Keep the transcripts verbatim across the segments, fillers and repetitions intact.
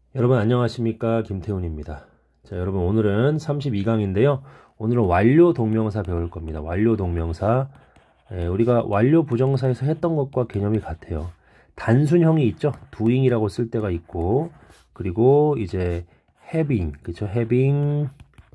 여러분 안녕하십니까, 김태훈입니다. 자, 여러분 오늘은 삼십이 강인데요 오늘은 완료 동명사 배울 겁니다. 완료 동명사. 예, 우리가 완료 부정사에서 했던 것과 개념이 같아요. 단순형이 있죠. doing이라고 쓸 때가 있고, 그리고 이제 having, 그쵸? having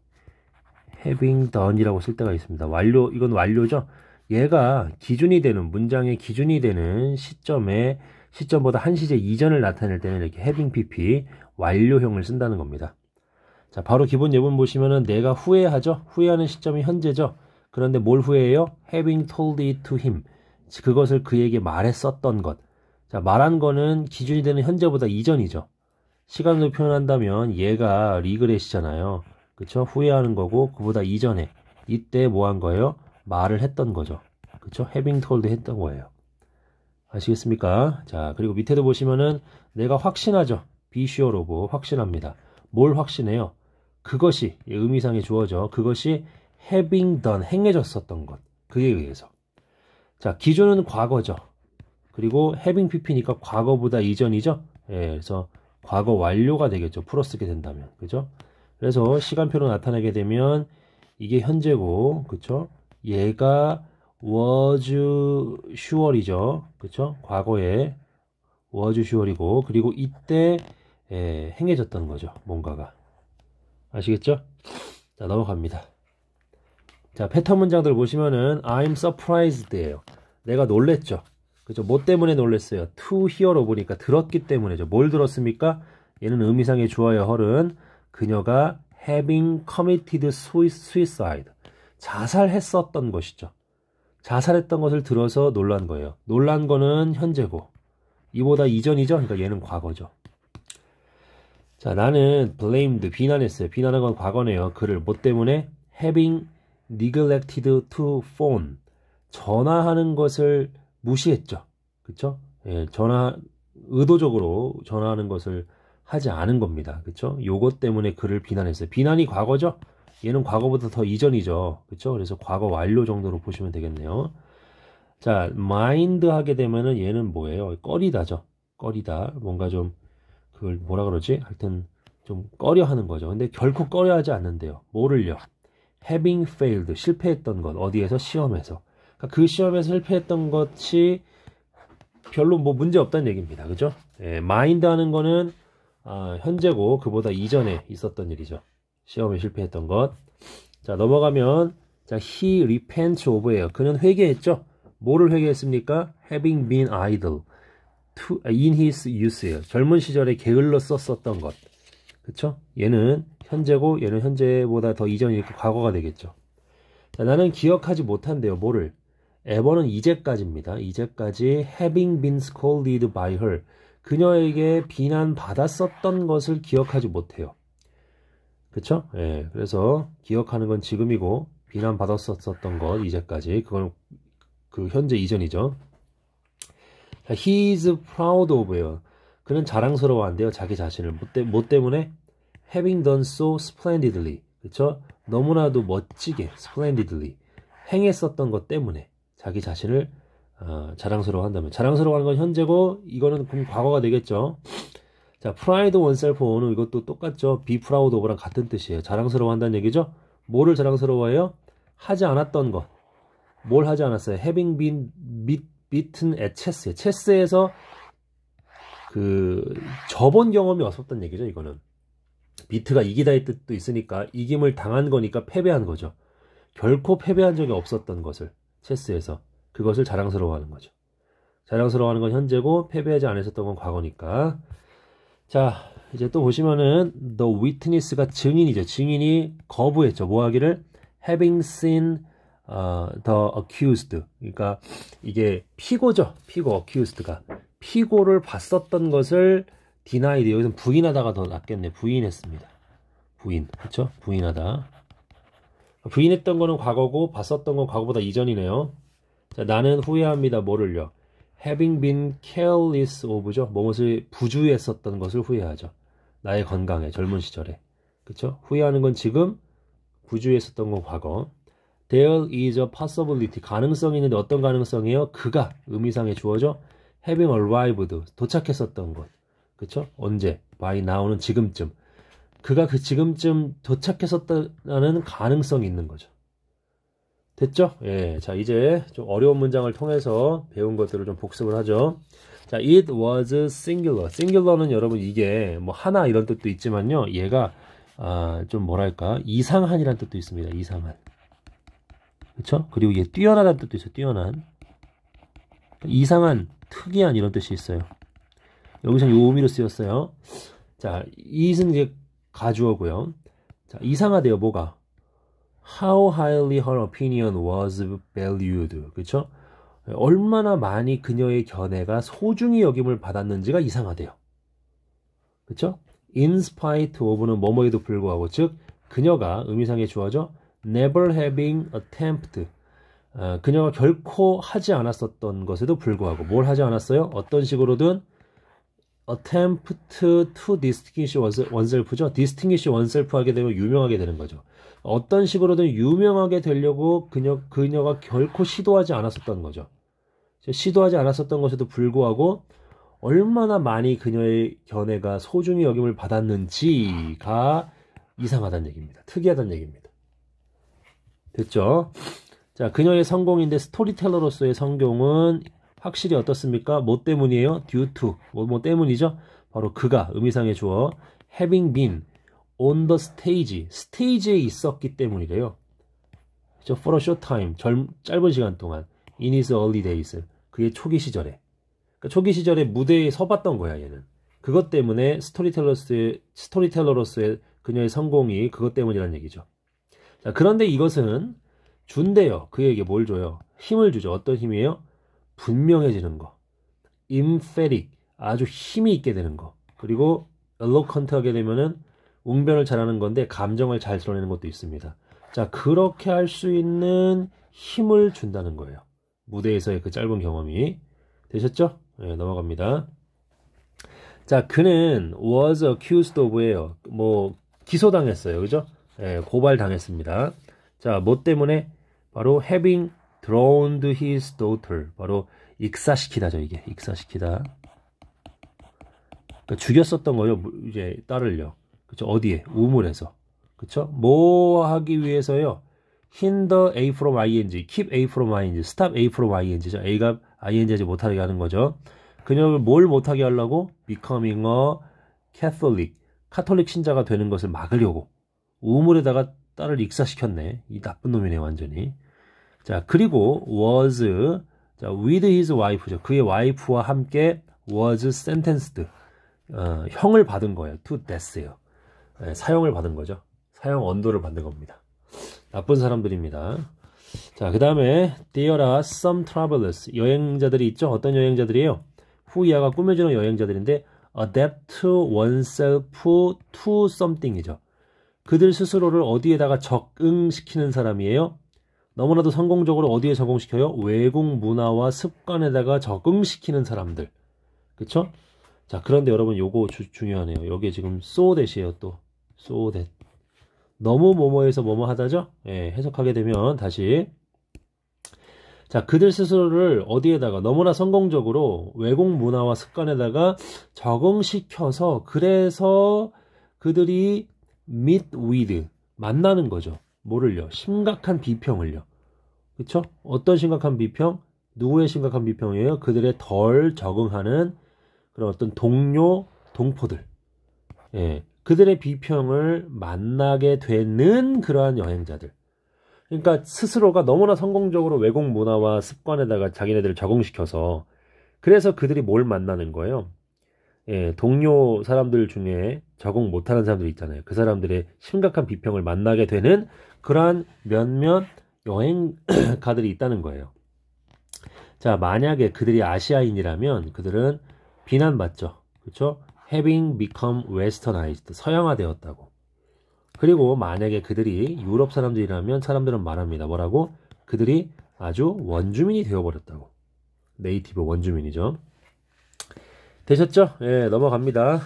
having done이라고 쓸 때가 있습니다. 완료, 이건 완료죠. 얘가 기준이 되는, 문장의 기준이 되는 시점에, 시점보다 한 시제 이전을 나타낼 때는 이렇게 having pp, 완료형을 쓴다는 겁니다. 자, 바로 기본 예문 보시면은 내가 후회하죠. 후회하는 시점이 현재죠. 그런데 뭘 후회해요? having told it to him. 그것을 그에게 말했었던 것. 자, 말한 거는 기준이 되는 현재보다 이전이죠. 시간으로 표현한다면 얘가 리그렛이잖아요. 그쵸? 후회하는 거고, 그보다 이전에 이때 뭐 한 거예요? 말을 했던 거죠. 그쵸? having told 했던 거예요. 아시겠습니까? 자, 그리고 밑에도 보시면은 내가 확신하죠. be sure of, 확신합니다. 뭘 확신해요? 그것이, 의미상의 주어죠. 그것이 having done, 행해졌었던 것. 그에 의해서. 자, 기준은 과거죠. 그리고 having pp니까 과거보다 이전이죠. 예, 그래서 과거 완료가 되겠죠. 풀어쓰게 된다면. 그죠? 그래서 시간표로 나타내게 되면 이게 현재고, 그쵸? 얘가 was sure이죠. 그쵸? 과거에 was sure이고, 그리고 이때 예, 행해졌던 거죠. 뭔가가. 아시겠죠? 자, 넘어갑니다. 자, 패턴 문장들 보시면은 I'm surprised예요. 내가 놀랬죠. 그죠? 뭐 때문에 놀랬어요? to hear로 보니까 들었기 때문에죠. 뭘 들었습니까? 얘는 의미상의 주어의 헐은 그녀가 having committed suicide, 자살했었던 것이죠. 자살했던 것을 들어서 놀란 거예요. 놀란 거는 현재고 이보다 이전이죠. 그러니까 얘는 과거죠. 자, 나는 blamed, 비난했어요. 비난한 건 과거네요. 그를 뭐 때문에? having neglected to phone, 전화하는 것을 무시했죠. 그쵸? 예, 전화, 의도적으로 전화하는 것을 하지 않은 겁니다. 그쵸? 요것 때문에 그를 비난했어요. 비난이 과거죠? 얘는 과거보다 더 이전이죠. 그쵸? 그래서 과거 완료 정도로 보시면 되겠네요. 자, mind 하게 되면은 얘는 뭐예요? 꺼리다죠. 꺼리다. 뭔가 좀, 그걸 뭐라 그러지? 하여튼 좀 꺼려 하는 거죠. 근데 결코 꺼려 하지 않는데요. 뭐를요? having failed, 실패했던 것. 어디에서? 시험에서. 그러니까 그 시험에서 실패했던 것이 별로 뭐 문제 없다는 얘기입니다. 그죠? 예, mind 하는 거는 아, 현재고 그보다 이전에 있었던 일이죠. 시험에 실패했던 것. 자, 넘어가면 자, he repents of예요. 그는 회개했죠. 뭐를 회개했습니까? having been idle to, in his youth예요. 젊은 시절에 게을러 썼었던 것. 그쵸? 얘는 현재고 얘는 현재보다 더 이전이니까 과거가 되겠죠. 자, 나는 기억하지 못한대요. 뭐를? ever는 이제까지입니다. 이제까지 having been scolded by her, 그녀에게 비난받았었던 것을 기억하지 못해요. 그쵸? 예, 그래서 기억하는 건 지금이고 비난받았었던 것 이제까지, 그건 그 현재 이전이죠. 자, he is proud of예요. 그는 자랑스러워한대요. 자기 자신을. 뭐, 때, 뭐 때문에? having done so splendidly, 그쵸? 너무나도 멋지게, splendidly 행했었던 것 때문에 자기 자신을 어, 자랑스러워한다면, 자랑스러워하는 건 현재고 이거는 그럼 과거가 되겠죠. 자, pride oneself on은 이것도 똑같죠. be proud of랑 같은 뜻이에요. 자랑스러워한다는 얘기죠. 뭐를 자랑스러워해요? 하지 않았던 것. 뭘 하지 않았어요? having been beaten at chess, 체스에서 그 접은 경험이 없었던 얘기죠. 이거는 비트가 이기다의 뜻도 있으니까 이김을 당한 거니까 패배한 거죠. 결코 패배한 적이 없었던 것을, 체스에서 그것을 자랑스러워하는 거죠. 자랑스러워하는 건 현재고 패배하지 않았었던 건 과거니까. 자, 이제 또 보시면은 the witness가 증인이죠. 증인이 거부했죠. 뭐 하기를? having seen uh, the accused, 그러니까 이게 피고죠. 피고, accused가 피고를 봤었던 것을 denied, 여기서 부인하다가 더 낫겠네. 부인했습니다. 부인, 그렇죠? 부인하다. 부인했던 거는 과거고 봤었던 건 과거보다 이전이네요. 자, 나는 후회합니다. 뭐를요? having been careless of죠. 무엇을 부주의했었던 것을 후회하죠. 나의 건강에, 젊은 시절에. 그쵸? 후회하는 건 지금, 부주의했었던 건 과거. There is a possibility, 가능성이 있는데 어떤 가능성이에요? 그가, 의미상의 주어죠. having arrived, 도착했었던 것. 그쵸? 언제? by now는 지금쯤. 그가 그 지금쯤 도착했었다는 가능성이 있는 거죠. 됐죠? 예. 자, 이제 좀 어려운 문장을 통해서 배운 것들을 좀 복습을 하죠. 자, it was singular. singular는 여러분 이게 뭐 하나 이런 뜻도 있지만요. 얘가 아, 좀 뭐랄까? 이상한이란 뜻도 있습니다. 이상한. 그쵸? 그리고 얘 뛰어나다는 뜻도 있어요. 뛰어난. 이상한, 특이한 이런 뜻이 있어요. 여기서 요 의미로 쓰였어요. 자, it은 이제 가주어고요. 자, 이상하대요. 뭐가? How highly her opinion was valued. 그쵸? 얼마나 많이 그녀의 견해가 소중히 여김을 받았는지가 이상하대요. 그쵸? In spite of는 뭐뭐에도 불구하고, 즉 그녀가 의미상의 주어죠. Never having attempt. 어, 그녀가 결코 하지 않았었던 것에도 불구하고 뭘 하지 않았어요? 어떤 식으로든 attempt to distinguish oneself죠. distinguish oneself 하게 되면 유명하게 되는 거죠. 어떤 식으로든 유명하게 되려고 그녀, 그녀가 결코 시도하지 않았었던 거죠. 시도하지 않았었던 것에도 불구하고 얼마나 많이 그녀의 견해가 소중히 여김을 받았는지가 이상하다는 얘기입니다. 특이하다는 얘기입니다. 됐죠? 자, 그녀의 성공인데 스토리텔러로서의 성공은 확실히 어떻습니까? 뭐 때문이에요? due to. 뭐, 뭐 때문이죠? 바로 그가, 의미상의 주어, having been on the stage. 스테이지에 있었기 때문이래요. 그렇죠? for a short time. 젊, 짧은 시간 동안. in his early days. 그의 초기 시절에. 그러니까 초기 시절에 무대에 서봤던 거야, 얘는. 그것 때문에 스토리텔러로서의, 스토리텔러로서의 그녀의 성공이 그것 때문이라는 얘기죠. 자, 그런데 이것은 준대요. 그에게 뭘 줘요? 힘을 주죠. 어떤 힘이에요? 분명해지는 거. emphatic. 아주 힘이 있게 되는 거. 그리고 eloquent 하게 되면은 웅변을 잘하는 건데 감정을 잘 드러내는 것도 있습니다. 자, 그렇게 할 수 있는 힘을 준다는 거예요. 무대에서의 그 짧은 경험이. 되셨죠? 네, 넘어갑니다. 자, 그는 was accused of예요. 뭐 기소당했어요. 그죠? 네, 고발당했습니다. 자, 뭐 때문에? 바로 having drowned his daughter. 바로 익사시키다죠, 이게. 익사시키다. 그러니까 죽였었던 거요, 이제 딸을요. 그쵸? 어디에? 우물에서. 그쵸? 뭐 하기 위해서요? hinder A from ing, keep A from ing, stop A from ing죠. A가 ing 하지 못하게 하는 거죠. 그녀를 뭘 못하게 하려고? becoming a Catholic, 카톨릭 신자가 되는 것을 막으려고. 우물에다가 딸을 익사시켰네. 이 나쁜 놈이네, 완전히. 자, 그리고 was, 자, with his wife죠. 그의 와이프와 함께 was sentenced. 어, 형을 받은 거예요. to death예요. 네, 사형을 받은 거죠. 사형 언도를 받는 겁니다. 나쁜 사람들입니다. 자, 그 다음에 there are some travelers. 여행자들이 있죠. 어떤 여행자들이에요? 후이아가 꾸며주는 여행자들인데 adapt oneself to something이죠. 그들 스스로를 어디에다가 적응시키는 사람이에요? 너무나도 성공적으로 어디에 적응시켜요? 외국 문화와 습관에다가 적응시키는 사람들. 그쵸? 자, 그런데 여러분 요거 주, 중요하네요. 여기에 지금 so that이에요. 또 so that. 너무 뭐뭐해서 뭐뭐 하다죠? 예, 해석하게 되면 다시 자, 그들 스스로를 어디에다가 너무나 성공적으로 외국 문화와 습관에다가 적응시켜서 그래서 그들이 meet with 만나는 거죠. 뭐를요? 심각한 비평을요. 그쵸? 어떤 심각한 비평? 누구의 심각한 비평이에요? 그들의 덜 적응하는 그런 어떤 동료, 동포들. 예, 그들의 비평을 만나게 되는 그러한 여행자들. 그러니까 스스로가 너무나 성공적으로 외국 문화와 습관에다가 자기네들을 적응시켜서 그래서 그들이 뭘 만나는 거예요? 예, 동료 사람들 중에 적응 못하는 사람들 있잖아요. 그 사람들의 심각한 비평을 만나게 되는 그러한 몇몇 여행가들이 있다는 거예요. 자, 만약에 그들이 아시아인이라면 그들은 비난받죠. 그렇죠? having become westernized. 서양화되었다고. 그리고 만약에 그들이 유럽 사람들이라면 사람들은 말합니다. 뭐라고? 그들이 아주 원주민이 되어버렸다고. 네이티브 원주민이죠. 되셨죠? 예, 넘어갑니다.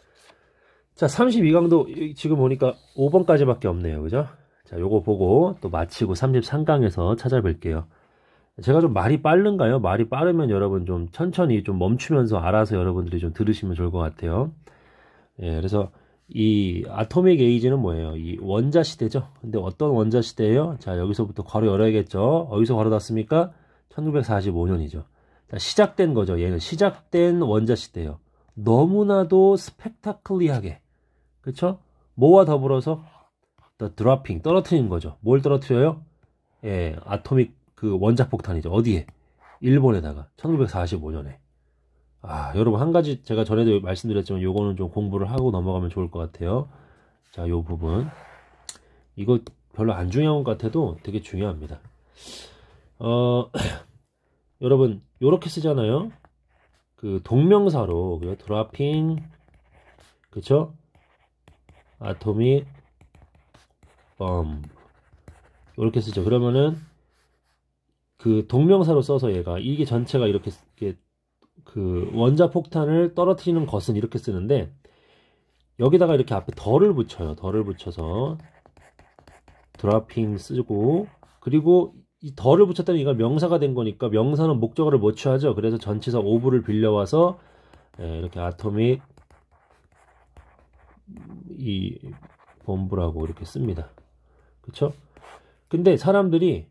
자, 삼십이 강도 지금 보니까 오 번까지밖에 없네요. 그죠? 자, 요거 보고 또 마치고 삼십삼 강에서 찾아뵐게요. 제가 좀 말이 빠른가요? 말이 빠르면 여러분 좀 천천히 좀 멈추면서 알아서 여러분들이 좀 들으시면 좋을 것 같아요. 예, 그래서 이 아토믹 에이지는 뭐예요? 이 원자 시대죠. 근데 어떤 원자 시대예요? 자, 여기서부터 괄호 열어야겠죠. 어디서 괄호 닫습니까? 천구백사십오 년이죠. 자, 시작된 거죠. 얘는 시작된 원자 시대예요. 너무나도 스펙타클리하게, 그쵸? 뭐와 더불어서 the dropping, 떨어뜨리는 거죠. 뭘 떨어뜨려요? 예, 아토믹 그 원자 폭탄이죠. 어디에? 일본에다가 천구백사십오 년에. 아, 여러분 한 가지 제가 전에도 말씀드렸지만 요거는 좀 공부를 하고 넘어가면 좋을 것 같아요. 자, 요 부분. 이거 별로 안 중요한 것 같아도 되게 중요합니다. 어, 여러분 요렇게 쓰잖아요. 그 동명사로 그 dropping, 그쵸? atomic bomb 요렇게 쓰죠. 그러면은 그 동명사로 써서 얘가 이게 전체가 이렇게, 이렇게 그 원자 폭탄을 떨어뜨리는 것은 이렇게 쓰는데 여기다가 이렇게 앞에 덜을 붙여요. 덜을 붙여서 dropping 쓰고, 그리고 이 덜을 붙였다면 이가 명사가 된 거니까 명사는 목적어를 못 취하죠. 그래서 전치사 오브를 빌려와서 예, 이렇게 아토믹 이 본부라고 이렇게 씁니다. 그쵸? 근데 사람들이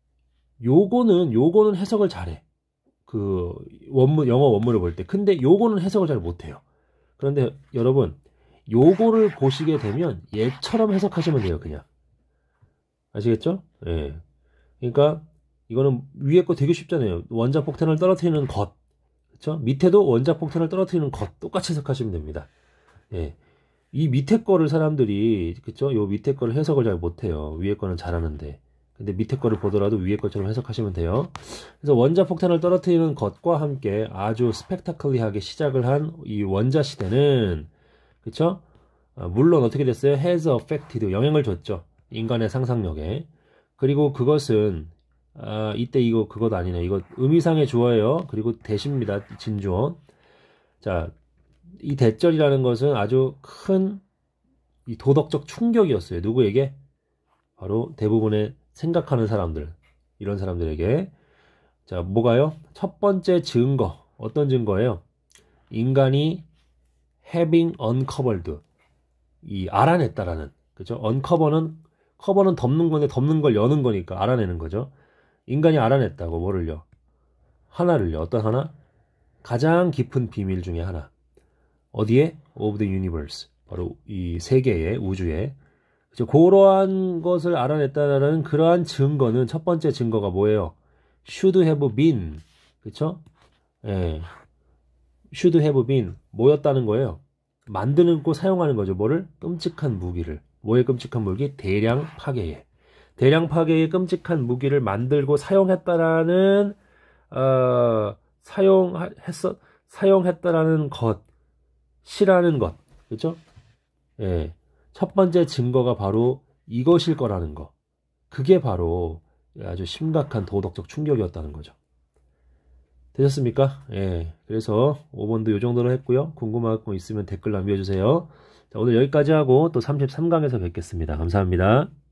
요거는 요거는 해석을 잘해. 그 원문 영어 원문을 볼 때. 근데 요거는 해석을 잘 못해요. 그런데 여러분 요거를 보시게 되면 얘처럼 해석하시면 돼요. 그냥 아시겠죠? 예. 그러니까 이거는 위에 거 되게 쉽잖아요. 원자 폭탄을 떨어뜨리는 것, 그렇죠? 밑에도 원자 폭탄을 떨어뜨리는 것 똑같이 해석하시면 됩니다. 예. 이 밑에 거를 사람들이, 그렇죠? 요 밑에 거를 해석을 잘 못해요. 위에 거는 잘하는데. 근데 밑에 거를 보더라도 위에 것처럼 해석하시면 돼요. 그래서 원자 폭탄을 떨어뜨리는 것과 함께 아주 스펙타클리하게 시작을 한 이 원자 시대는, 그쵸? 아, 물론 어떻게 됐어요? has affected, 영향을 줬죠. 인간의 상상력에. 그리고 그것은, 아, 이때 이거 그것 아니네. 이거 의미상의 주어예요. 그리고 대시입니다. 진주어. 자, 이 대절이라는 것은 아주 큰 이 도덕적 충격이었어요. 누구에게? 바로 대부분의 생각하는 사람들, 이런 사람들에게. 자, 뭐가요? 첫 번째 증거, 어떤 증거예요? 인간이 having uncovered, 이 알아냈다라는, 그죠? uncover는, 커버는 덮는 건데 덮는 걸 여는 거니까 알아내는 거죠. 인간이 알아냈다고. 뭐를요? 하나를요. 어떤 하나? 가장 깊은 비밀 중에 하나. 어디에? of the universe, 바로 이 세계의, 우주의. 그렇죠? 그러한 것을 알아냈다라는 그러한 증거는, 첫 번째 증거가 뭐예요? should have been, 그쵸? 예. should have been, 뭐였다는 거예요? 만드는 거, 사용하는 거죠. 뭐를? 끔찍한 무기를. 뭐의 끔찍한 무기? 대량 파괴의. 대량 파괴의 끔찍한 무기를 만들고 사용했다라는, 어, 사용했어, 사용했다라는 것이라는 것. 그쵸? 예. 첫 번째 증거가 바로 이것일 거라는 거. 그게 바로 아주 심각한 도덕적 충격이었다는 거죠. 되셨습니까? 예. 그래서 오 번도 이 정도로 했고요. 궁금한 거 있으면 댓글 남겨주세요. 자, 오늘 여기까지 하고 또 삼십삼 강에서 뵙겠습니다. 감사합니다.